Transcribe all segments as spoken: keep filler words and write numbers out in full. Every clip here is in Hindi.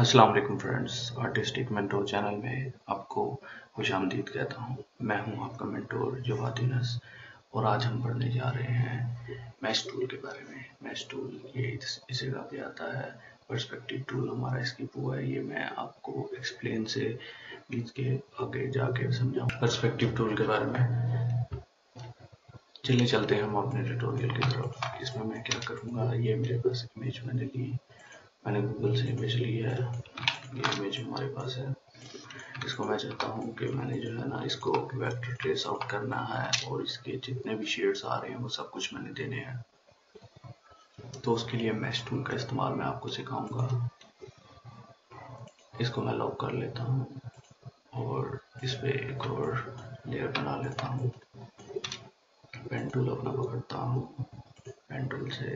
अस्सलाम वालेकुम फ्रेंड्स, आर्टिस्टिक मेंटोर चैनल में आपको खुशामदीद कहता हूँ। मैं हूँ आपका मेंटोर जवाद यूनस और आज हम पढ़ने जा रहे हैं मैश टूल के बारे में। मैश टूल ये इस, इस जगह पे आता है। पर्सपेक्टिव टूल हमारा इसकी वो है, ये मैं आपको एक्सप्लेन से लिख के आगे जाके समझाऊँ पर्सपेक्टिव टूल के बारे में। चलिए चलते हैं हम अपने ट्यूटोरियल की तरफ। इसमें मैं क्या करूँगा, ये मेरे पास इमेज मैंने ली, मैंने गूगल से इमेज ली है। ये इमेज हमारे पास है। इसको मैं चाहता हूँ कि मैंने जो है ना इसको वेक्टर ट्रेस आउट करना है और इसके जितने भी शेड्स आ रहे हैं वो सब कुछ मैंने देने हैं। तो उसके लिए मैश टूल का इस्तेमाल मैं आपको सिखाऊंगा। इसको मैं लॉक कर लेता हूँ और इस पे एक और लेयर बना लेता हूँ। पेन टूल अपना पकड़ता हूँ, पेन टूल से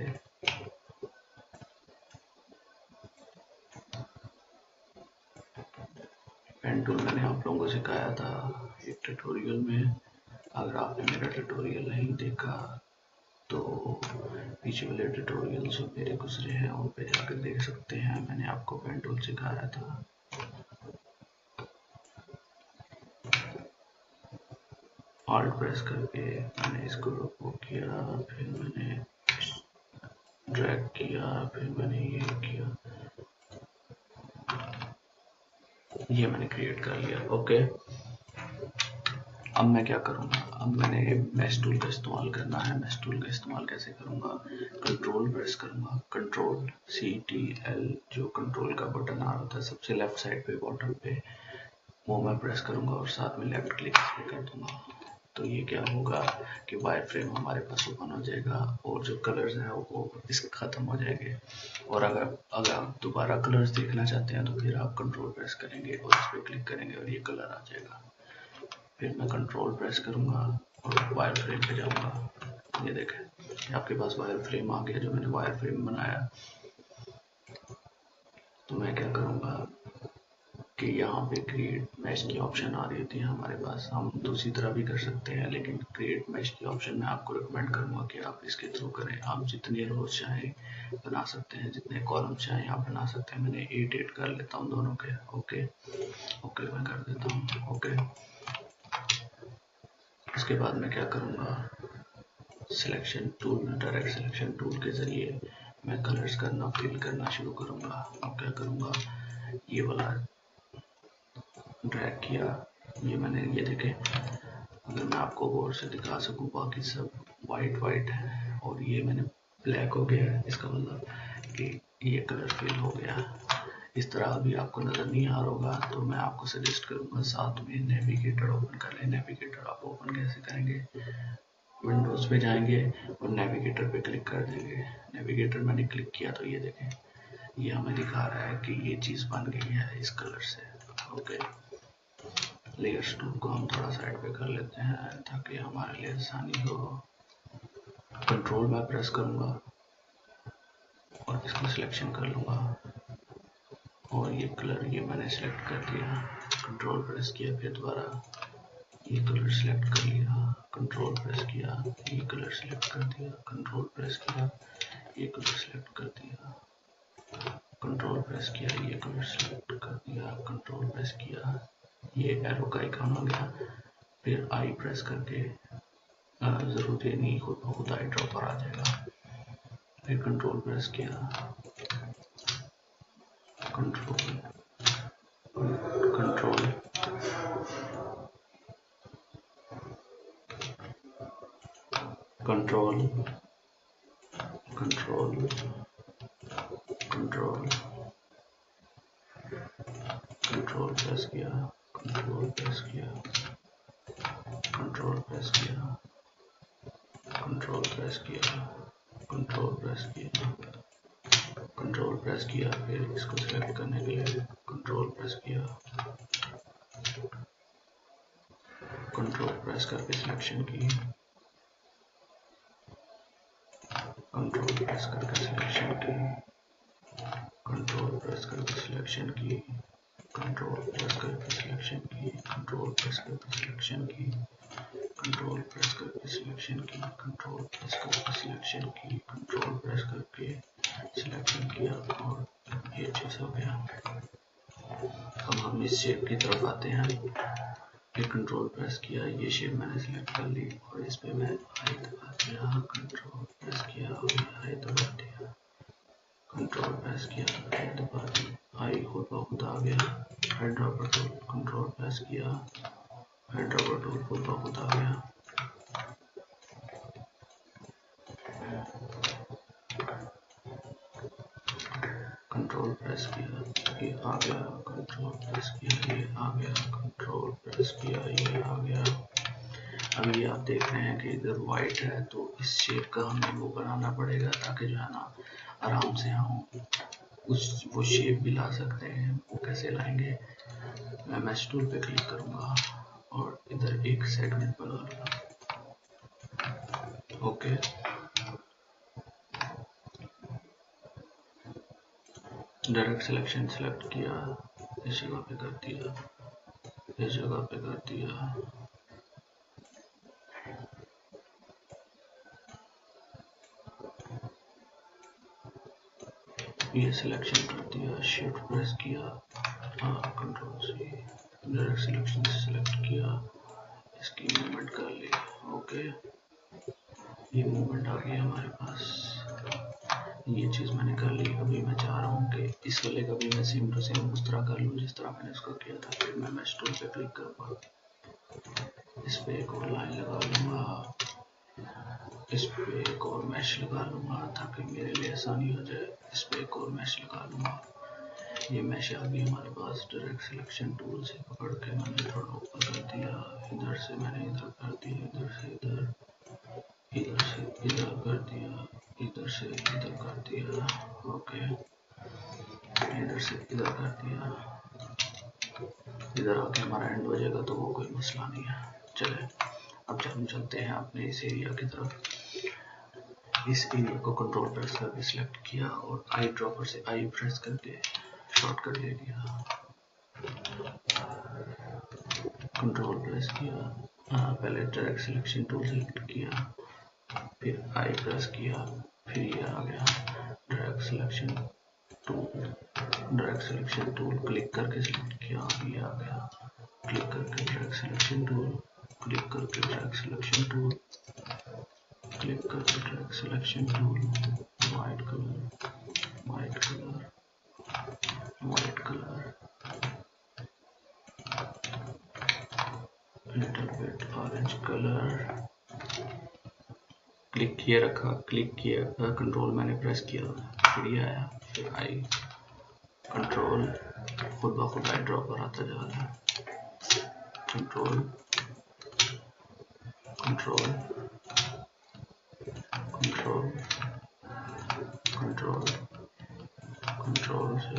पेन टूल मैंने आप लोगों को सिखाया था एक ट्यूटोरियल में। अगर आपने मेरा ट्यूटोरियल नहीं देखा तो पीछे वाले ट्यूटोरियल जो मेरे गुजरे हैं उन पे जाकर देख सकते हैं। मैंने आपको पेन टूल सिखाया था। ऑल्ट प्रेस करके मैंने इसको वो किया, फिर मैंने ड्रैग किया, फिर मैंने ये किया, ये मैंने क्रिएट कर लिया। ओके, अब मैं क्या करूँगा, अब मैंने मैश टूल का इस्तेमाल करना है। मैश टूल का इस्तेमाल कैसे करूँगा, कंट्रोल प्रेस करूँगा, कंट्रोल सी टी एल, जो कंट्रोल का बटन आ रहा था सबसे लेफ्ट साइड पे बॉटम पे, वो मैं प्रेस करूँगा और साथ में लेफ्ट क्लिक कर दूंगा। तो ये क्या होगा कि वायर फ्रेम हमारे पास ओपन हो जाएगा और जो कलर्स हैं वो इसके ख़त्म हो जाएंगे। और अगर अगर आप दोबारा कलर्स देखना चाहते हैं तो फिर आप कंट्रोल प्रेस करेंगे और इस पर क्लिक करेंगे और ये कलर आ जाएगा। फिर मैं कंट्रोल प्रेस करूंगा और वायर फ्रेम पे जाऊंगा। ये देखें आपके पास वायर फ्रेम आ गया, जो मैंने वायर फ्रेम बनाया। तो मैं क्या करूंगा कि यहाँ पे क्रिएट मैश की ऑप्शन आ रही होती है हमारे पास। हम दूसरी तरह भी कर सकते हैं, लेकिन क्रिएट मैश की ऑप्शन मैं आपको रिकमेंड करूंगा कि आप इसके थ्रू करें। आप जितने रोज चाहें बना सकते हैं, जितने कॉलम चाहें आप बना सकते हैं। मैंने एट एट कर लेता हूँ दोनों के। ओके ओके मैं कर देता हूँ। ओके, उसके बाद मैं क्या करूँगा, सिलेक्शन टूल में, डायरेक्ट सिलेक्शन टूल के जरिए मैं कलर्स करना फिल करना शुरू करूँगा। अब क्या करूँगा, ये वाला ड्रैग किया, ये मैंने, ये देखें, अगर मैं आपको गौर से दिखा सकूँ, बाकी सब वाइट वाइट है और ये मैंने ब्लैक हो गया है। इसका मतलब कि ये कलर फिल हो गया। इस तरह अभी आपको नज़र नहीं आ रहा होगा, तो मैं आपको सजेस्ट करूँगा साथ में नेविगेटर ओपन कर लें। नेविगेटर आप ओपन कैसे करेंगे, विंडोज़ पे जाएंगे और नेविगेटर पे क्लिक कर देंगे। नेविगेटर मैंने क्लिक किया तो ये देखें, ये हमें दिखा रहा है कि ये चीज़ बन गई है इस कलर से। ओके, लेयर्स टूल को हम थोड़ा साइड पे कर लेते हैं ताकि हमारे लिए आसानी हो। कंट्रोल में प्रेस करूँगा और इसको सिलेक्शन कर लूँगा और ये कलर ये मैंने सिलेक्ट कर दिया। कंट्रोल प्रेस किया, फिर दोबारा ये कलर सिलेक्ट कर लिया, कंट्रोल प्रेस किया, ये कलर सिलेक्ट कर दिया, कंट्रोल प्रेस किया, ये कलर सिलेक्ट कर दिया, कंट्रोल प्रेस किया, ये कलर सिलेक्ट कर दिया, कंट्रोल प्रेस किया, ये एरो का आइकन आ गया। फिर आई प्रेस करके, जरूरत नहीं, खुद खुद आई ड्रॉपर आ जाएगा। फिर कंट्रोल प्रेस किया, control control control control control control press किया, कंट्रोल प्रेस किया, कंट्रोल प्रेस किया, कंट्रोल प्रेस किया, कंट्रोल प्रेस किया, कंट्रोल प्रेस किया। फिर इसको सिलेक्ट करने के लिए कंट्रोल प्रेस किया, कंट्रोल प्रेस करके सिलेक्शन की, कंट्रोल प्रेस करके सिलेक्शन की, कंट्रोल प्रेस करके सिलेक्शन की, कंट्रोल प्रेस करके सिलेक्शन की, कंट्रोल प्रेस करके सिलेक्शन की, कंट्रोल प्रेस करके सिलेक्शन की, कंट्रोल प्रेस करके सिलेक्शन की, कंट्रोल प्रेस करके सिलेक्शन किया और ये चीज हो गया। अब हम इस शेप की तरफ आते हैं। ये कंट्रोल प्रेस किया, ये शेप मैंने सिलेक्ट कर ली और इस पे मैं आई दबा दिया, कंट्रोल प्रेस किया और आई दबा दिया, कंट्रोल प्रेस किया, आई दबा दी, आई खुद ब खुद आ गया। हाइड्रोपर टूल कंट्रोल प्रेस किया, हाइड्रोपर टूल खुद ब खुद आ गया। कंट्रोल प्रेस किया, ये आ गया, कंट्रोल प्रेस किया, ये आ गया, कंट्रोल प्रेस किया, ये आ गया। अभी आप देख रहे हैं कि इधर वाइट है, तो इस शेप का हमें वो बनाना पड़ेगा ताकि जो है ना आराम से हम उस वो शेप भी ला सकते हैं। वो कैसे लाएंगे, मैं मैश टूल पे क्लिक करूंगा और इधर एक सेगमेंट बना लूंगा। ओके, डायरेक्ट सिलेक्शन सेलेक्ट किया, इस जगह पे कर दिया, इस जगह पे कर दिया, ये सिलेक्शन कर दिया, शिफ्ट प्रेस किया, कंट्रोल से डायरेक्ट सिलेक्शन सेलेक्ट किया, इसकी मूवमेंट कर ली। ओके, ये मूवमेंट आ गई हमारे पास, ये चीज मैंने कर ली। अभी मैं चाह रहा हूँ कि इस वाले का भी मैं सेम टू सेम उस तरह कर लूँ जिस तरह मैंने इसको किया था। फिर मैं मैश टूल पे क्लिक करूँगा, इस पे एक और लाइन लगा लूँगा, इस पे एक और मैश लगा लूँगा ताकि मेरे लिए आसानी हो जाए। इस पे एक और मैश लगा लूँगा, ये मैश आ गई हमारे पास। डायरेक्ट सिलेक्शन टूल से पकड़ के मैंने थोड़ा ऊपर कर दिया, इधर से मैंने इधर कर दिया, इधर से इधर, इधर से इधर कर दिया, इधर से इधर कर दिया। ओके, इधर से इधर कर दिया, इधर आके हमारा एंड हो जाएगा तो वो कोई मसला नहीं है। चले अब जब हम चलते हैं अपने इस एरिया की तरफ। इस एरिया को कंट्रोल प्रेस करके सिलेक्ट किया और आई ड्रॉपर से आई प्रेस करके शॉर्टकट ले लिया, कंट्रोल प्रेस किया, आ, पहले डायरेक्ट सिलेक्शन टूल सेलेक्ट किया, फिर आई प्रेस किया, फिर ये आ गया direct selection tool, direct selection tool click करके सिलेक्ट किया, ये आ गया, क्लिक करके डायरेक्ट सिलेक्शन टूल, क्लिक करके डायरेक्ट सिलेक्शन टूल, क्लिक करके direct selection tool, white colour, white colour, white colour, little bit orange colour, click किए रखा, क्लिक किया, कंट्रोल मैंने प्रेस किया, फिर ये आया, फिर आई, कंट्रोल खुद ब खुद आई ड्रॉपर आता जा रहा है, control control control control control से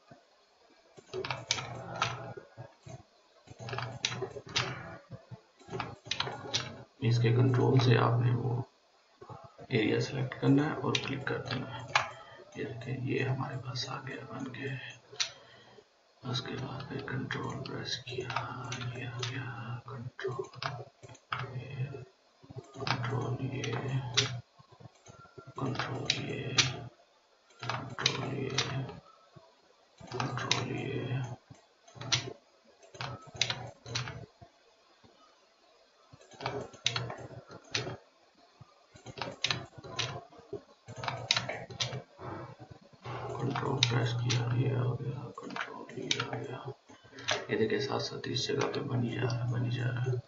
इसके कंट्रोल से आपने वो एरिया सेलेक्ट करना है और क्लिक कर देना है। ये देखें, ये हमारे पास आ गया बन के। उसके बाद फिर कंट्रोल प्रेस किया, ये आ गया, कंट्रोल ये, कंट्रोल ये, कंट्रोल ये, कंट्रोल ये, कंट्रोल ये, कंट्रोल प्रेस किया, ये आ गया, कंट्रोल ये आ गया। ये देखिए साथ साथ इस जगह पे बनी जा रहा है, बनी जा रहा है।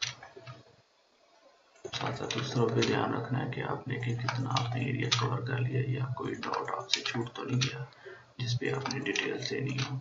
साथ साथ उस तरफ भी ध्यान रखना है कि आपने कि कितना आपने एरिया कवर कर लिया या कोई डॉट आपसे छूट तो नहीं गया जिसपे आपने डिटेल से नहीं हो।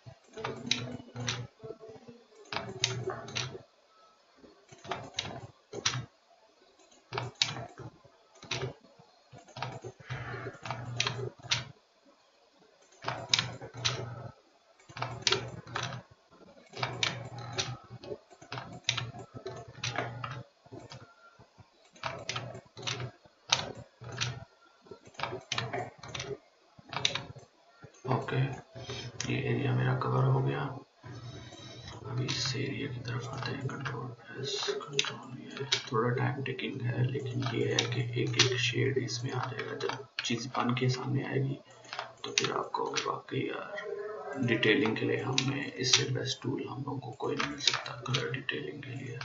ओके, ये एरिया मेरा कवर हो गया। अभी इस एरिया की तरफ आते हैं, कंट्रोल प्रेस, कंट्रोल ये थोड़ा टाइम टेकिंग है, लेकिन ये है कि एक एक शेड इसमें आ जाएगा। जब चीज़ बन के सामने आएगी तो फिर आपको वाकई यार डिटेलिंग के लिए हमें इससे बेस्ट टूल हम लोगों को कोई नहीं मिल सकता कलर डिटेलिंग के लिए।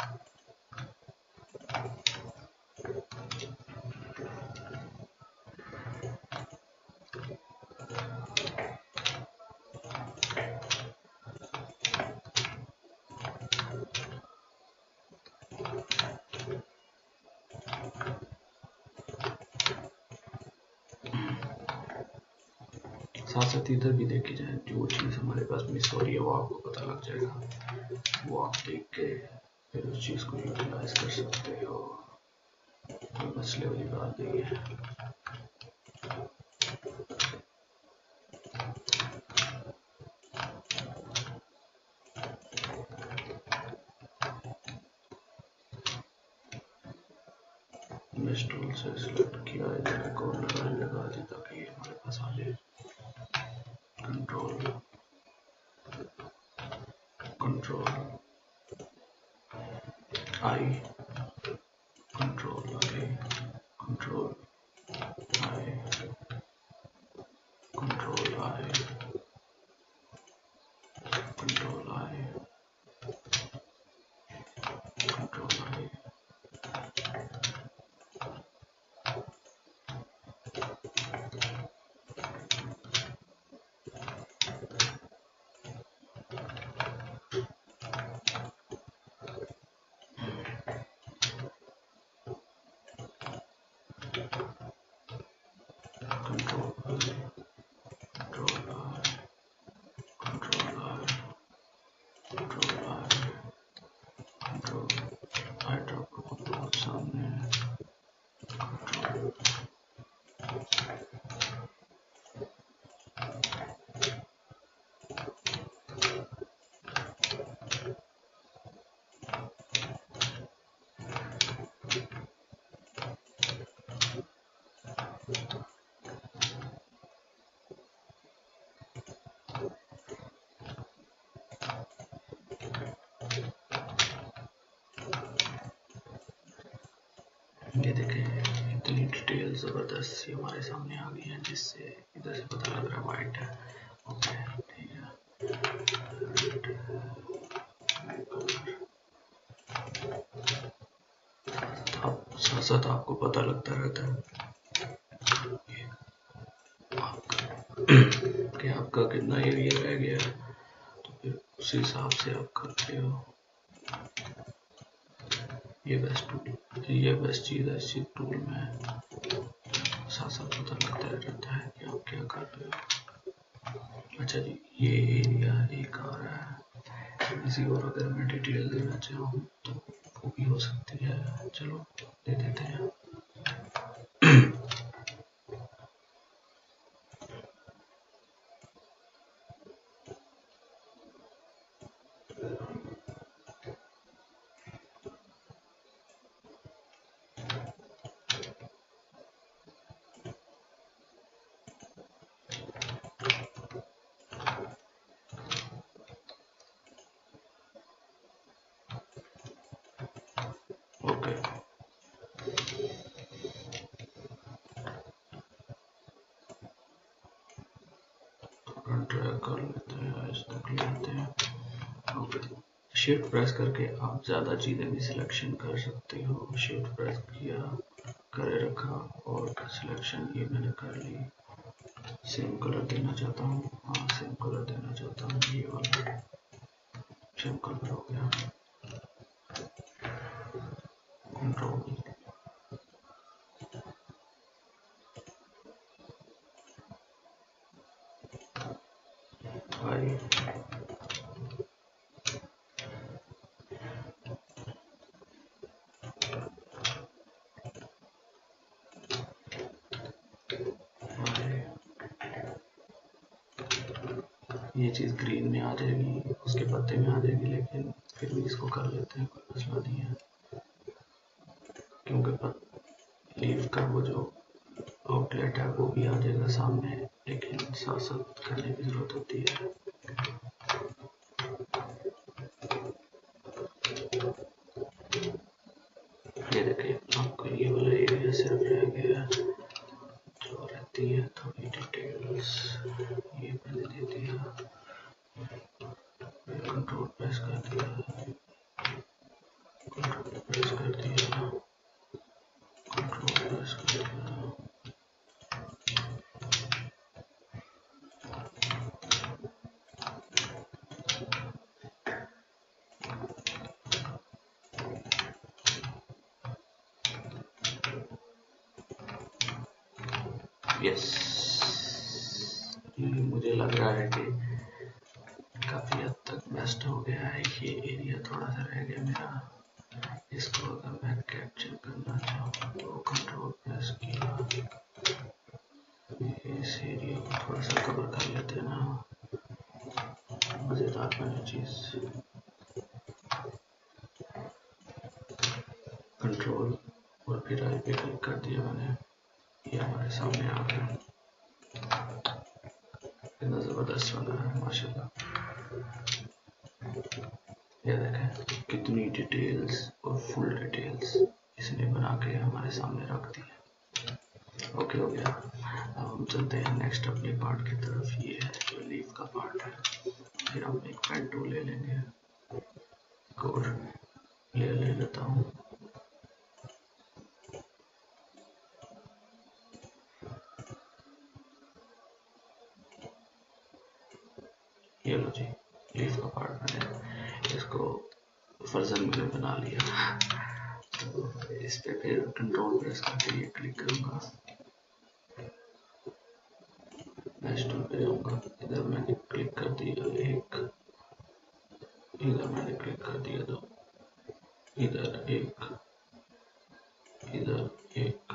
साथ साथ इधर भी देखी जाए जो चीज़ हमारे पास मिस हो रही है वो आपको पता लग जाएगा, वो आप देख के फिर उस चीज़ को यूटिलाइज कर सकते हो, कोई मसले वाली बात नहीं है। इस टूल से सिलेक्ट किया इधर कॉर्नर वाले लगा दी ताकि हमारे पास आ जाए। Control control I control I control I control I control I control I. ये देखें इतनी डिटेल ज़बरदस्त सी हमारे सामने आ गई है जिससे इधर से पता लग रहा है वाइट है। ओके ठीक है, आप साथ साथ आपको पता लगता रहता है कि आपका कितना एरिया रह गया है, तो फिर उसी हिसाब से आप करते हो। ये बेस्ट टूल, ये बेस्ट चीज़ है इस टूल में, साथ साथ पता लगता रहता है कि आप क्या कर रहे हो। अच्छा जी, ये एरिया एक आ रहा है, इसी और अगर मैं डिटेल देना चाहूँ तो वो भी हो सकती है, चलो दे देते हैं। ओके ड्रैग कर लेते हैं, इस तक ले आते हैं। ओके, शिफ्ट प्रेस करके आप ज़्यादा चीज़ें भी सिलेक्शन कर सकते हो। शिफ्ट प्रेस किया, करे रखा और सिलेक्शन ये मैंने कर ली। सेम कलर देना चाहता हूँ, हाँ सेम कलर देना चाहता हूँ, ये वाला सेम कलर हो गया। कंट्रोल आई, ये चीज़ ग्रीन में आ जाएगी, उसके पत्ते में आ जाएगी, लेकिन फिर भी इसको कर लेते हैं, कोई मसला नहीं है, क्योंकि लीफ का वो जो आउटलेट है वो भी आ जाएगा सामने, लेकिन साथ साथ करने की ज़रूरत होती है। ये देखिए आपका ये वाला एरिया सिर्फ रह गया, जो रहती है थोड़ी डिटेल। डिटेल्स, ये मैंने दे दिया, कंट्रोल प्रेस कर दिया, कंट्रोल प्रेस कर दिया, कंट्रोल प्रेस कर दिया। यस, मुझे लग रहा है कि काफी हद तक बेस्ट हो गया है। ये एरिया थोड़ा सा रह गया मेरा, इसको अगर मैं कैप्चर करना चाहूँ तो कंट्रोल प्रेस किया, इस एरिया को थोड़ा सा कवर कर लेते हैं ना, मजेदार वाली चीज। कंट्रोल और फिर आई पे क्लिक कर दिया मैंने, ये हमारे सामने आ गया, कितना जबरदस्त बना है माशाल्लाह। ये देखें कितनी डिटेल्स और फुल डिटेल्स इसने बना के हमारे सामने रख दी है। ओके हो गया, अब हम चलते हैं नेक्स्ट अपने पार्ट की तरफ। ये है जो लीफ का पार्ट है, फिर हम एक पेन टूल ले लेंगे, कोड ले ले लेता हूँ। ये लो जी, लीफ का पार्ट मैंने इसको वर्जन मैंने बना लिया। तो इस पे फिर कंट्रोल प्रेस करके ये क्लिक करूंगा, नेक्स्ट पे जाऊंगा, इधर मैंने क्लिक कर दिया एक, इधर मैंने क्लिक कर दिया दो, इधर एक, इधर एक,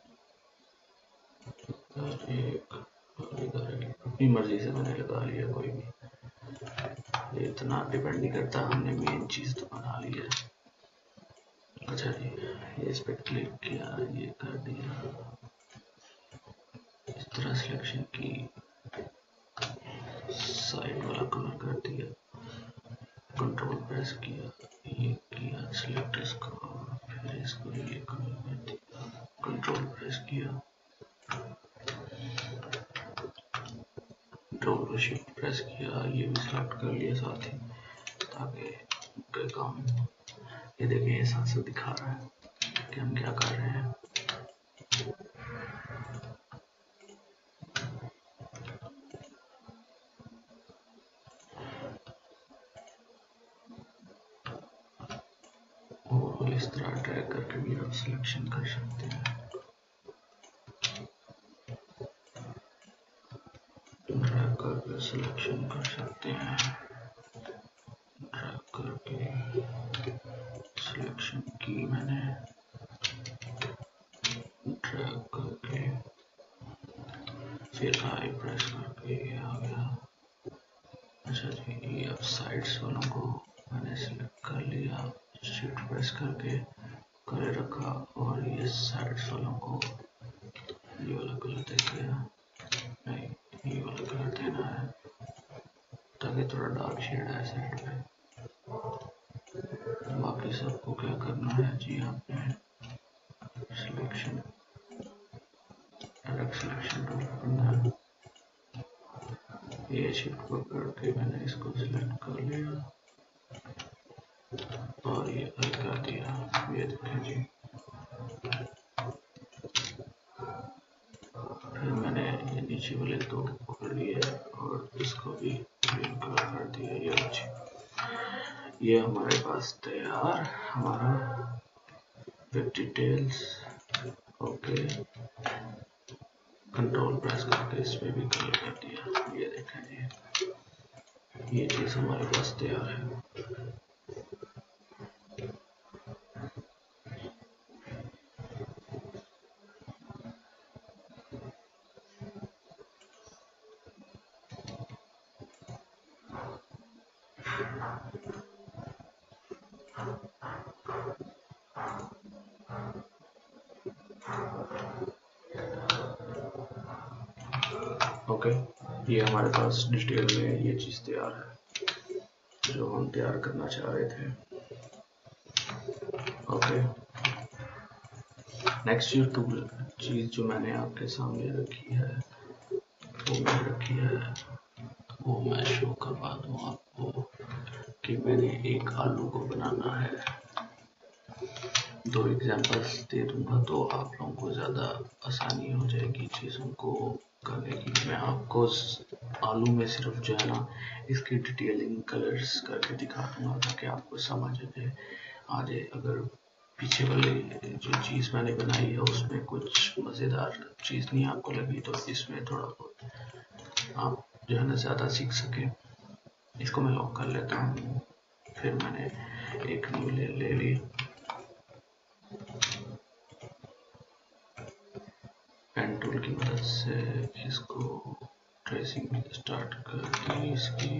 इधर एक और इधर एक, अपनी मर्जी से मैंने लगा लिया कोई भी, ये इतना डिपेंड नहीं करता, हमने मेन चीज तो बना ली है। अच्छा जी, ये इस पे क्लिक किया, ये कर दिया, इस तरह सिलेक्शन की, साइड वाला कलर कर दिया, कंट्रोल प्रेस किया, ये किया सिलेक्ट इसको, फिर इसको ये कलर कर दिया, कंट्रोल प्रेस किया, कंट्रोल शिफ्ट प्रेस किया, ये भी सिलेक्ट कर लिया साथ ही, ताकि कोई काम, ये देखिए ये साथ साथ दिखा रहा है कि हम क्या कर रहे हैं। और इस तरह ड्रैग करके भी आप सिलेक्शन कर सकते हैं, ड्रैग करके सिलेक्शन कर सकते हैं, ड्रैग करके सिलेक्शन की मैंने, ड्रैग करके फिर आई प्रेस करके ये आ गया। अच्छा जी, ये अब साइड्स वालों को मैंने सिलेक्ट कर लिया, शिफ्ट प्रेस करके करे रखा, और ये साइड्स वालों को ये वाला कलर दे दिया, नहीं ये वाला कलर देना है ताकि थोड़ा डार्क शेड है साइड पे। बाकी सबको क्या करना है जी, आपने सिलेक्शन, डायरेक्ट सिलेक्शन टूल करना है, ये शिफ्ट पकड़ के मैंने इसको सिलेक्ट कर लिया और ये आई कर दिया, ये देखें जी। फिर मैंने ये नीचे वाले दो पकड़ लिए और इसको भी ग्रीन कलर कर दिया, ये अच्छी, ये हमारे पास तैयार हमारा web details. Okay, control press करके इस पे भी कलर कर दिया, ये देखें जी, ये चीज हमारे पास तैयार है। ओके, ये हमारे पास डिटेल में ये चीज तैयार है जो हम तैयार करना चाह रहे थे। ओके, नेक्स्ट जो टूल चीज जो मैंने आपके सामने रखी है वो मैंने रखी है, वो मैं शो करवा दूँ आपको कि मैंने एक आलू को बनाना है। दो एग्जांपल्स दे दूंगा तो आप लोगों को ज़्यादा आसानी हो जाएगी चीज़ों को करने की। मैं आपको आलू में सिर्फ जो है ना इसकी डिटेलिंग कलर्स करके दिखा दूंगा ताकि आपको समझ आ जाए। अगर पीछे वाले जो चीज़ मैंने बनाई है उसमें कुछ मज़ेदार चीज़ नहीं आपको लगी तो इसमें थोड़ा बहुत आप जो है ना ज़्यादा सीख सकें। इसको मैं लॉक कर लेता हूँ। फिर मैंने एक न्यू ले, ले ली, पेन टूल की मदद से इसको ट्रेसिंग स्टार्ट कर दी इसकी।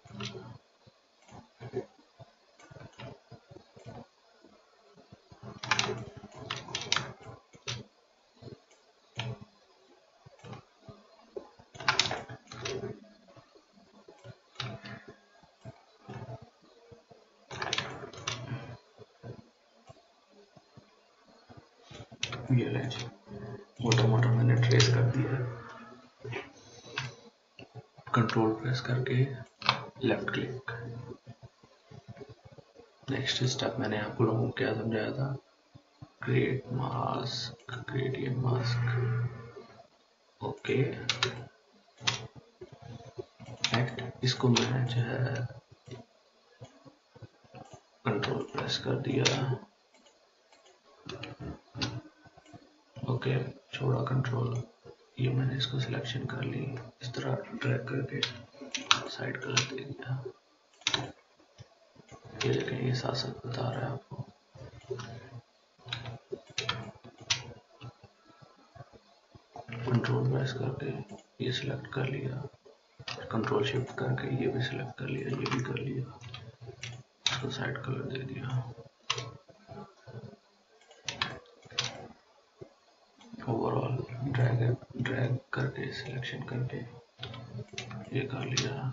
ये लें, मोटा मोटा मैंने ट्रेस कर दिया है। कंट्रोल प्रेस करके लेफ्ट क्लिक। नेक्स्ट स्टेप मैंने आपको लोगों को क्या समझाया था, create mask, create mask. Okay, next इसको मैंने जो है कंट्रोल प्रेस कर दिया। ओके, छोड़ा कंट्रोल, ये मैंने इसको सिलेक्शन कर ली, इस तरह ड्रैग करके साइड कलर दे दिया। ये देखें, ये साथ साथ बता रहा है आपको। कंट्रोल प्रेस करके ये सिलेक्ट कर लिया, कंट्रोल शिफ्ट करके ये भी सिलेक्ट कर लिया, ये भी कर लिया, इसको साइड कलर दे दिया। ओवरऑल ड्रैग ड्रैग करके सिलेक्शन करके ये कर लिया,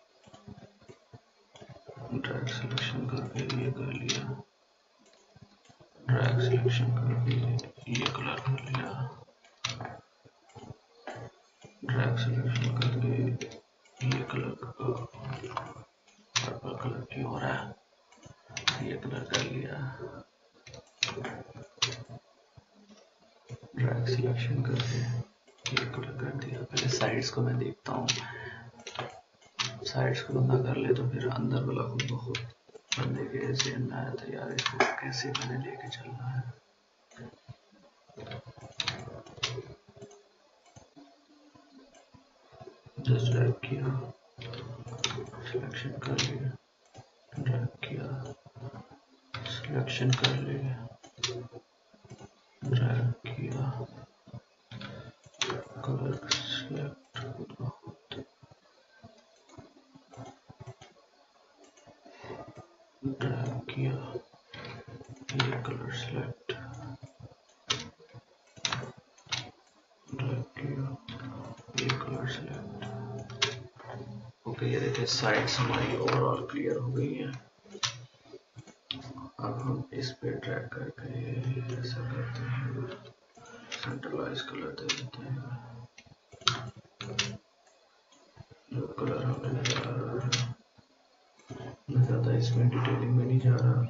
ड्रैग सिलेक्शन करके ये कर लिया, ड्रैग सिलेक्शन करके ये कलर कर लिया, ड्रैग सिलेक्शन करके ये कलर का पर्पल कलर क्यों हो रहा है, ये कलर कर लिया, ड्रैग सिलेक्शन करके ये कलर कर दिया। पहले साइड्स को मैं देखता हूँ, साइड्स को बंदा कर ले तो फिर अंदर वाला खुद ब खुद बंदे के ज़हन में आया था यार इसको कैसे मैंने लेके चलना है। जस्ट ड्रैग किया, सिलेक्शन कर लिया, ड्रैग किया, सिलेक्शन कर लिया, ड्रैग किया, कलर सिलेक्ट खुद ब खुद, ड्रैग किया, ये कलर सिलेक्ट, ड्रैग किया, ये कलर सिलेक्ट। ओके, ये देखिए साइड्स हमारी ओवरऑल क्लियर हो गई है। अब हम इस पे ड्रैग करके ऐसा करते हैं, सेंट्रलाइज कलर दे देते हैं, जो कलर हमें जा रहा है। मैं ज़्यादा इसमें डिटेलिंग में नहीं जा रहा।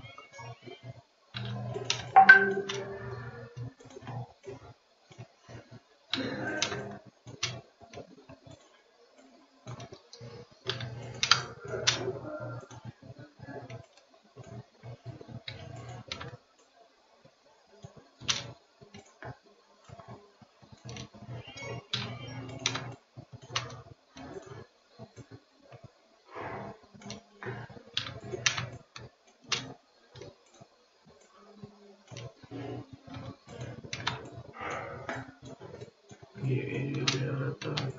ये एरिया रहता है,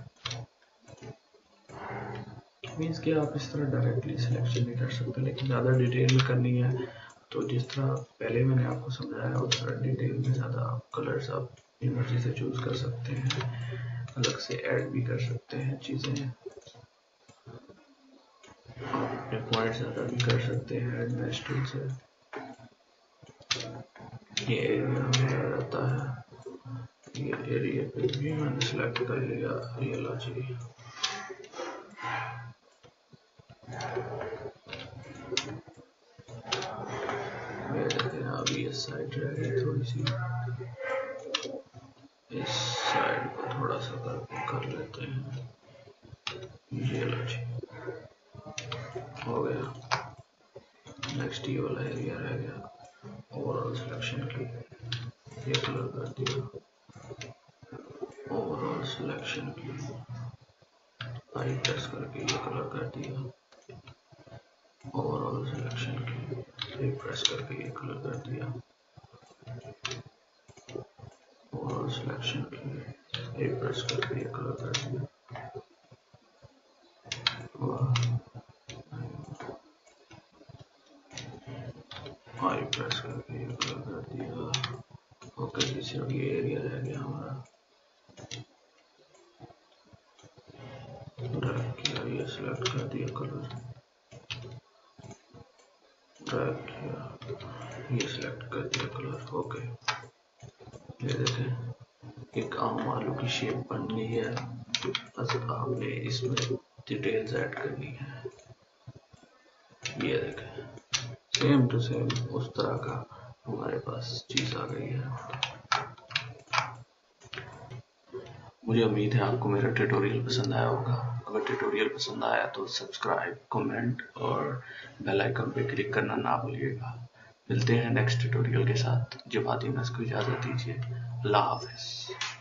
मीन्स कि आप इस तरह डायरेक्टली सिलेक्शन नहीं कर सकते, लेकिन ज़्यादा डिटेल में करनी है तो जिस तरह पहले मैंने आपको समझाया उस तरह डिटेल में ज़्यादा आप कलर्स आप मर्जी से चूज़ कर सकते हैं, अलग से ऐड भी कर सकते हैं चीज़ें, अपने पॉइंट ज़्यादा भी कर सकते हैं ऐड मैच टूल से। ये एरिया हमारा रहता है, ये एरिया पे भी मैंने सिलेक्ट कर लिया, ये लो जी। ये देखें अभी इस साइड रह गई थोड़ी सी, इस साइड को थोड़ा सा कर, कर लेते हैं, ये लो जी हो गया। नेक्स्ट ये वाला एरिया रह गया, ओवरऑल सिलेक्शन की ये कलर कर दिया, ओवरऑल सिलेक्शन की आई प्रेस करके ये कलर कर दिया, ओवरऑल सिलेक्शन की आई प्रेस करके ये कलर कर दिया, ओवरऑल सिलेक्शन की आई प्रेस करके ये कलर कर दिया, आई प्रेस करके ये कलर कर दिया। ओके जी, सिर्फ ये एरिया रह गया हमारा, ड्रैग किया, ये सिलेक्ट कर दिया कलर, ड्रैग किया, ये सिलेक्ट कर दिया कलर। ओके, ये देखें एक आम आलू की शेप बन गई है, बस आपने इसमें डिटेल्स ऐड करनी है। ये देखें सेम टू सेम उस तरह का हमारे पास चीज आ गई है। मुझे उम्मीद है आपको मेरा ट्यूटोरियल पसंद आया होगा। अगर ट्यूटोरियल पसंद आया तो सब्सक्राइब, कमेंट और बेल आइकन पे क्लिक करना ना भूलिएगा। मिलते हैं नेक्स्ट ट्यूटोरियल के साथ। जवाद यूनस को इजाजत दीजिए। अल्लाह हाफिज।